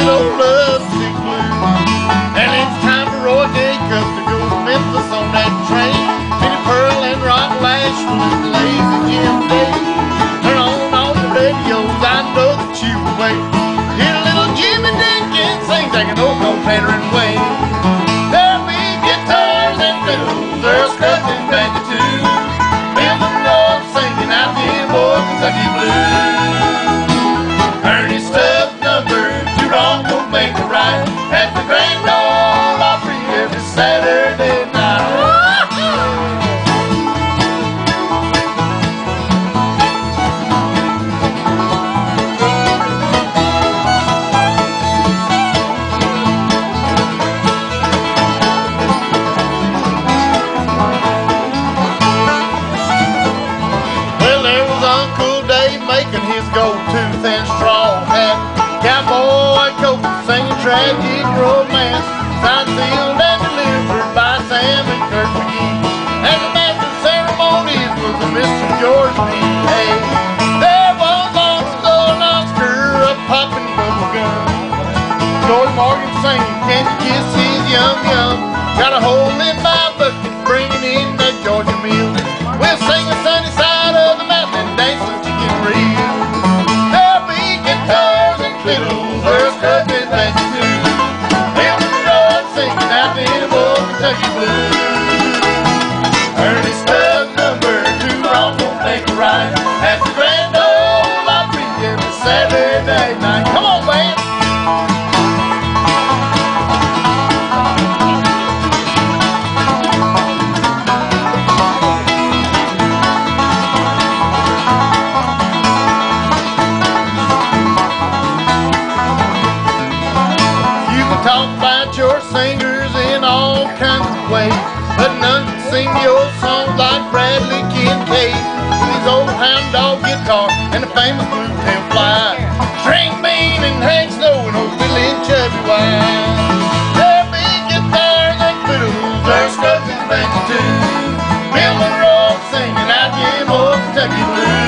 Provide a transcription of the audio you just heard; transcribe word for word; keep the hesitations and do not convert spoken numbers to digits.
that old lovesick blues. And it's time for Roy Jacobs to go to Memphis on that train. Minnie Pearl and Rock Lash with the lazy Jim Day. Turn on all the radios, I know that you will wait. Hear little Jimmy Dinkins sing, taking old no pattering way. There'll be guitars and fiddles, Earl Scruggs and banjo too. Bill Monroe singing out the old Kentucky blues. Ernie Stubbs number, two wrong don't make a right. At the Grand Ole Opry every Saturday night. Making his gold tooth and straw hat, cowboy coat, singing tragic romance, signed, sealed, and delivered by Sam and Kurt McGee. And the master of ceremonies was a Mister George P. Hay. There was long ago an Oscar, a popping bubble gum. George Morgan singing, can you kiss his yum yum? Got a hole in my bucket, bringing in that Georgia meal. We'll sing the sunny side of the mountain and dance with chicken real. There'll be guitars and fiddles, Earl Scruggs and banjo too. Bill Monroe singing out the old Kentucky blues. Ernie Stubbs number, two wrong don't make a right. At the Grand Ole Opry every Saturday night. Come on, band! Talk about your singers in all kinds of ways, but none can sing your songs like Bradley Kincaid. With his old hound dog guitar and the famous blue tail fly, String Bean and Hank Snow and old Billy and Chubby Wise. There'll be guitars and fiddles, Earl Scruggs and banjo too. Bill Monroe singing out the old Kentucky blues.